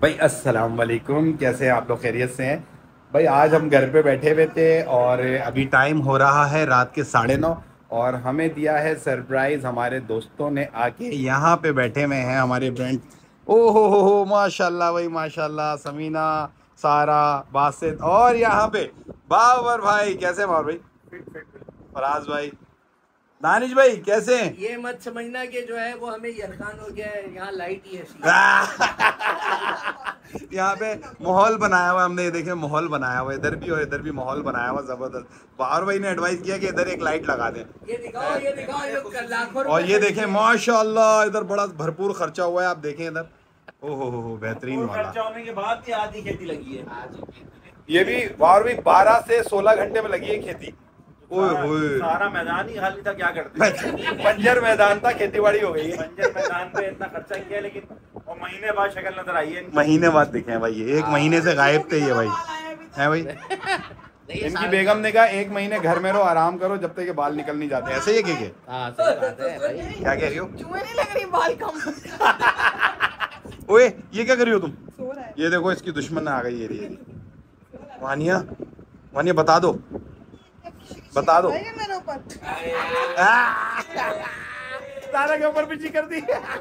भाई अस्सलाम वालेकुम, कैसे हैं आप लोग? खैरियत से हैं भाई? आज हम घर पे बैठे हुए थे और अभी टाइम हो रहा है रात के 9:30 और हमें दिया है सरप्राइज़। हमारे दोस्तों ने आके यहाँ पे बैठे हुए हैं हमारे फ्रेंड। ओ हो माशाल्लाह भाई माशाल्लाह, समीना, सारा, बासित और यहाँ पे बाबर भाई। कैसे बाबर भाई? Fit fit. फराज भाई, दानिश भाई कैसे हैं? ये मत समझना कि जो है वो हमें यरखान हो गया है, यहाँ लाइट ही ऐसी यहाँ पे माहौल बनाया हुआ हमने, ये देखे माहौल बनाया हुआ इधर भी और इधर भी माहौल बनाया हुआ जबरदस्त। बाबर भाई ने एडवाइस किया कि इधर एक लाइट लगा दें। ये दिखाओ लाखों और ये देखें माशाल्लाह इधर बड़ा भरपूर खर्चा हुआ है, आप देखें इधर। ओहो बेहतरीन वाला। खर्चा होने के बाद भी आधी खेती लगी है। ये भी बाबर भाई 12 से 16 घंटे में लगी है खेती। सारा मैदान ही खाली था, क्या करते? बंजर मैदान था, खेतीबाड़ी हो गई है। बंजर मैदान पे इतना खर्चा किया, लेकिन और महीने बाद शक्ल नजर आई है। महीने बाद दिखे भाई, ये 1 महीने से गायब थे ये भाई, है भाई। इनकी बेगम ने कहा 1 महीने घर में रहो, आराम करो जब तक ये बाल निकल नहीं जाते। ऐसे ही है क्या कह रही हो? चुए नहीं लग रही बाल कम। ओए ये क्या कर रही हो तुम? ये देखो इसकी दुश्मन आ गई। ये वानिया, वानिया बता दो बता दो। मेरे ऊपर तारा के ऊपर पीछे कर दी।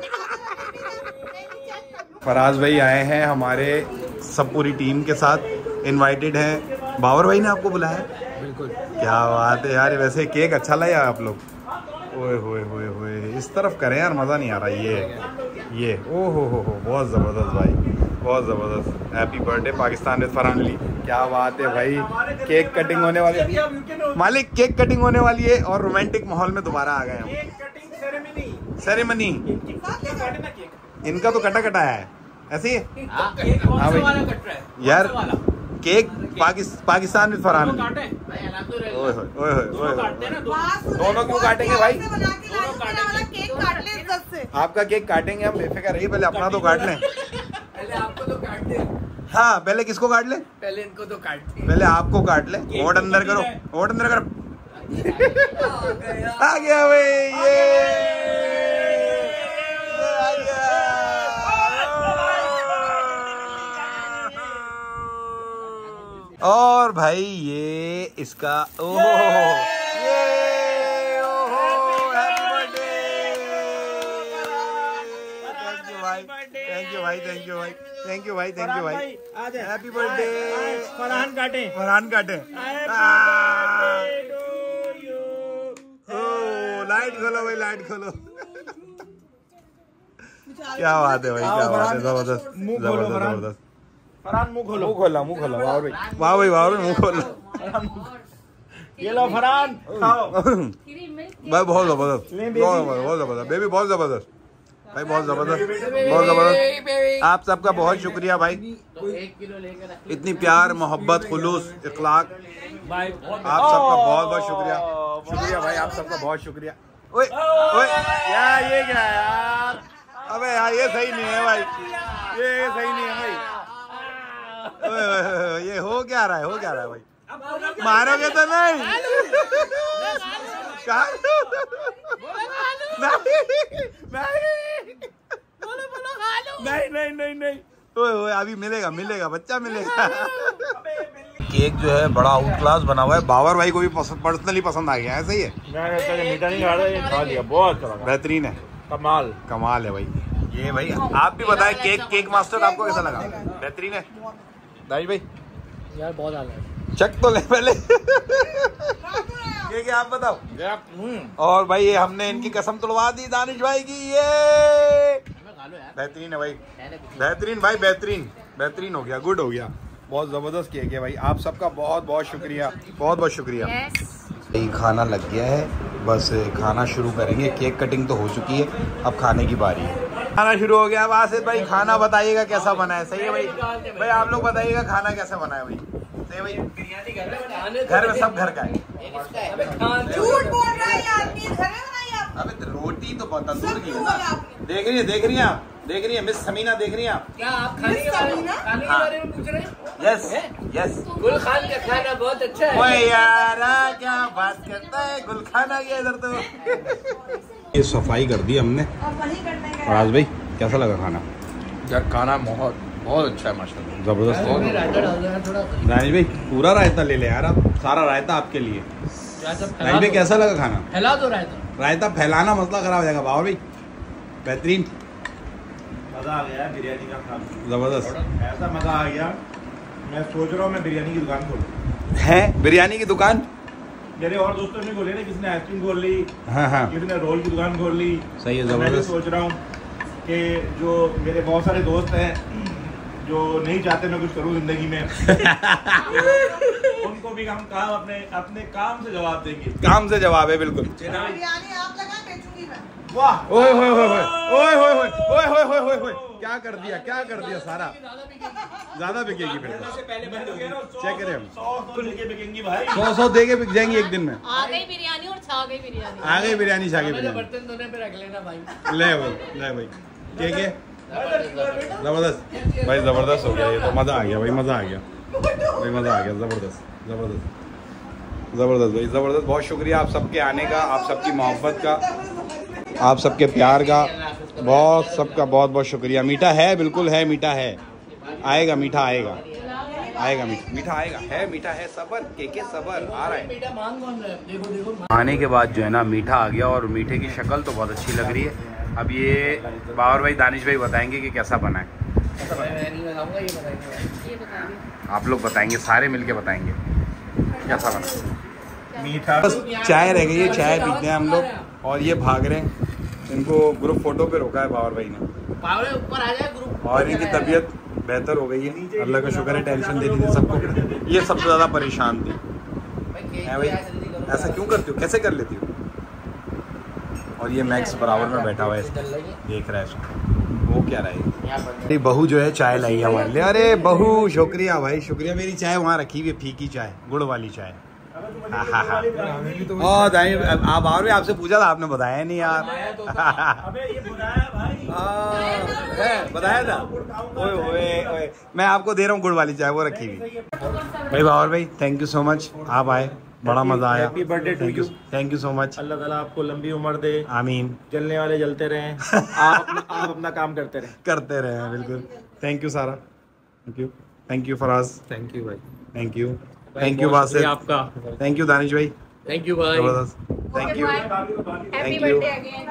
फराज भाई आए हैं हमारे, सब पूरी टीम के साथ इनवाइटेड हैं। बाबर भाई ने आपको बुलाया? बिल्कुल। क्या बात है यार। वैसे केक अच्छा लगा आप लोग? ओए होए होए होए, इस तरफ करें यार, मज़ा नहीं आ रहा। ये ओ हो बहुत ज़बरदस्त भाई, बहुत ज़बरदस्त। Happy birthday Pakistan with Farhan Ali. क्या बात है भाई। केक कटिंग होने वाली है मालिक, केक कटिंग होने वाली है और रोमांटिक माहौल में दोबारा आ गए हम। सेरेमनी इनका तो कटा कटा है ऐसे ही। हाँ भाई यार, केक पाकिस्तान विद फरहान अली। ओए दोनों क्यों काटेंगे भाई? आपका केक काटेंगे हम, बेफिक्र रहिए। पहले अपना तो काट लें। पहले आपको तो काट दे। हाँ पहले किसको काट ले? पहले इनको तो काट दे। पहले आपको काट ले। होठ अंदर करो, होठ अंदर करो। आ गया भाई, ये आ गया। और भाई ये इसका ओहो ये ओहो हैप्पी बर्थडे। थैंक यू भाई, थैंक यू भाई, थैंक यू भाई, थैंक यू भाई, थैंक यू भाई। Happy birthday. फरहान काटे, फरहान काटे। लाइट खोलो भाई, लाइट खोलो। क्या बात है भाई, क्या बात है। जबरदस्त जबरदस्त। फरहान मुंह खोलो, मुंह खोला, मुंह खोला। वाह भाई, वाह भाई, वाह भाई, मुंह खोला। ये लो फरहान खाओ भाई। बहुत जबरदस्त, बहुत जबरदस्त बेबी, बहुत जबरदस्त भाई, बहुत जबरदस्त, बहुत जबरदस्त। आप सबका बहुत शुक्रिया भाई, 1 किलो लेकर इतनी प्यार, मोहब्बत, खुलूस, इखलाक। आप सबका बहुत बहुत शुक्रिया, शुक्रिया भाई, आप सबका बहुत शुक्रिया। ओए ओए यार, ये क्या है यार? अबे यार ये सही नहीं है भाई, ये सही नहीं है भाई। ओए ये हो क्या रहा है, हो क्या रहा है भाई? मारोगे तो नहीं? नहीं नहीं नहीं, ओए अभी मिलेगा, मिलेगा बच्चा मिलेगा। केक जो है बड़ा आउट क्लास बना हुआ है। बाबर भाई को भी पर्सनली पसंद आ गया है। सही है, मीठा नहीं खा रहा, ये खा लिया, बहुत अच्छा, बेहतरीन है, कमाल कमाल है भाई। ये भाई आप भी बताएं, केक मास्टर आपको कैसा लगा? बेहतरीन है दानिश भाई? यार बहुत आला चेक तो ले पहले। ये क्या आप बताओ। और भाई ये हमने इनकी कसम तोड़वा दी दानिश भाई की। ये बेहतरीन है भाई, बेहतरीन भाई, बेहतरीन, बेहतरीन हो गया, गुड हो गया, बहुत जबरदस्त केक है भाई। आप सबका बहुत बहुत शुक्रिया, बहुत बहुत शुक्रिया। खाना लग गया है, बस खाना शुरू करेंगे। केक कटिंग तो हो चुकी है, अब खाने की बारी है। खाना शुरू हो गया। वासित भाई खाना बताइएगा कैसा बना है? सही है भाई, भाई आप लोग बताइएगा खाना कैसा बना है भाई? सही है भाई, घर में सब घर का है। झूठ बोल रहा है ये आदमी, घर में बनाई आप? अबे रोटी तो बहुत तंदूर की है ना। देख रही है, देख रही है आप, देख रही है मिस समीना, देख रही हैं आप? क्या आप खाने के बारे में पूछ रहे हैं? Yes yes. गुल खान का खाना बहुत अच्छा है। ओए यार क्या बात करता है, गुल खान आ गया इधर तो। ये सफाई कर दी हमने। फराज भाई कैसा लगा खाना? यार खाना बहुत बहुत अच्छा है माशाल्लाह, जबरदस्त। दानिश भाई पूरा रायता ले ले यार आप, सारा रायता आपके लिए। दानिश भाई कैसा लगा खाना? फैला दो रायता। रायता फैलाना मसला खराब हो जाएगा बाबर भाई। बेहतरीन, मजा आ गया बिरयानी का खा, जबरदस्त। ऐसा मजा आ गया, मैं सोच रहा हूँ मैं बिरयानी की दुकान खोलूं। है बिरयानी की दुकान? मेरे और दोस्तों ने खोली ना, किसी ने आइसक्रीम खोल ली, हाँ, किसी ने रोल की दुकान खोल ली। सही है, मैं भी जबरदस्त। सोच रहा हूँ कि जो मेरे बहुत सारे दोस्त हैं जो नहीं चाहते मैं कुछ करूँ जिंदगी में उनको भी हम काम अपने काम से जवाब देंगे। काम से जवाब है बिल्कुल। बिरयानी आप लगाए, बेचूंगी मैं। वाह, ओए होए होए होए ओए होए होए ओए होए होए होए होए, क्या कर दिया सारा, ज्यादा बिकेगी फिर तो। चेक करें हम, 100 लेके बिकेंगी भाई। 100 दे के बिक जाएंगी एक दिन में। आ गई बिरयानी और छा गई बिरयानी। आ गई बिरयानी, छा गई बिरयानी। बर्तन धोने पे रख लेना भाई। ले भाई के जबरदस्त भाई, जबरदस्त हो गया ये तो। मजा आ गया भाई, मजा आ गया भाई, मजा आ गया। जबरदस्त जबरदस्त जबरदस्त भाई, जबरदस्त। बहुत शुक्रिया आप सबके आने का, आप सबकी मोहब्बत का, आप सबके प्यार का, बहुत सबका बहुत बहुत शुक्रिया। मीठा है, बिल्कुल है, मीठा है, आएगा मीठा, आएगा आएगा मीठा आएगा, है मीठा है। सबर के सबर आ रहा है। मीठा मांग कौन रहा है? देखो देखो। आने के बाद जो है ना मीठा आ गया, और मीठे की शक्ल तो बहुत अच्छी लग रही है। अब ये बाबर भाई, दानिश भाई बताएंगे कि कैसा बना है। मैं नहीं बताऊंगा, ये बताएंगे। आप लोग बताएंगे, सारे मिलके बताएंगे कैसा बना। मीठा बस चाय रह गई है, चाय पीते हैं हम लोग, और ये भाग रहे हैं। इनको ग्रुप फोटो पे रोका है बाबर भाई ने, पावड़े ऊपर आ जाए ग्रुप। और इनकी तबीयत बेहतर हो गई है, अल्लाह का शुक्र है। टेंशन दे रही थी सबको, ये सबसे ज़्यादा परेशान थी। है भाई, ऐसा क्यों करती हो, कैसे कर लेती हो? और ये मैक्स बराबर में बैठा हुआ है, देख रहा है इसको, वो क्या रहा है। बहू जो है चाय लाई है हमारे लिए। अरे बहू, शुक्रिया भाई, शुक्रिया। मेरी चाय वहाँ रखी हुई है, फीकी चाय, गुड़ वाली चाय। आप बाबर भाई, आपसे पूछा था, आपने बताया नहीं यार। अबे ये बुलाया भाई, बताया था। ओए ओए ओए, मैं आपको दे रहा हूँ गुड़ वाली चाय, वो रखी हुई। भाई बाबर भाई, थैंक यू सो मच, आप आए, बड़ा मजा आया। Happy birthday to you. Thank you so much. Allah ताला आपको लंबी उम्र दे, आमीन। जलने वाले जलते रहें, आप अपना काम करते रहें। करते रहे, बिल्कुल। Thank you Sara, thank you Faraz, thank you भाई, थैंक यू बासित, आपका थैंक यू दानिश भाई, थैंक यू भाई, जबरदस्त, थैंक यू थैंक यू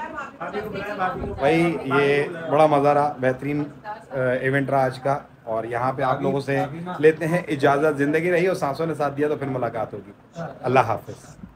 भाई। ये बड़ा मज़ा रहा, बेहतरीन इवेंट रहा आज का, और यहाँ पे आप लोगों से लेते हैं इजाज़त। ज़िंदगी रही और सांसों ने साथ दिया तो फिर मुलाकात होगी। अल्लाह हाफ़िज़।